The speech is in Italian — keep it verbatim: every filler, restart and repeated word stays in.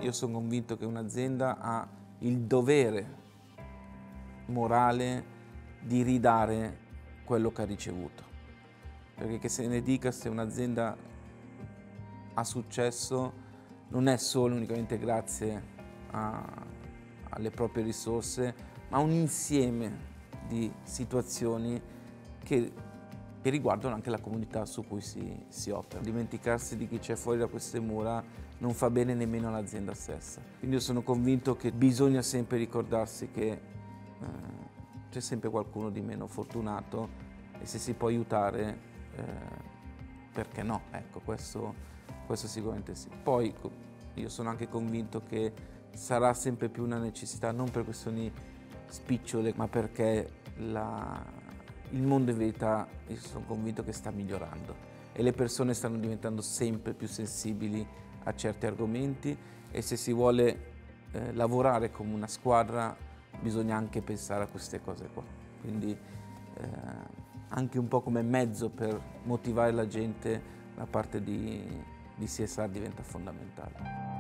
io sono convinto che un'azienda ha il dovere morale di ridare quello che ha ricevuto. Perché che se ne dica, se un'azienda ha successo non è solo unicamente grazie a, alle proprie risorse, ma un insieme di situazioni che, che riguardano anche la comunità su cui si, si opera. Dimenticarsi di chi c'è fuori da queste mura non fa bene nemmeno all'azienda stessa. Quindi io sono convinto che bisogna sempre ricordarsi che eh, c'è sempre qualcuno di meno fortunato e se si può aiutare, eh, perché no? Ecco, questo, questo sicuramente sì. Poi io sono anche convinto che sarà sempre più una necessità, non per questioni spicciole, ma perché la, il mondo in verità, io sono convinto che sta migliorando e le persone stanno diventando sempre più sensibili a certi argomenti e se si vuole eh, lavorare come una squadra bisogna anche pensare a queste cose qua. Quindi eh, anche un po' come mezzo per motivare la gente, la parte di, di C S R diventa fondamentale.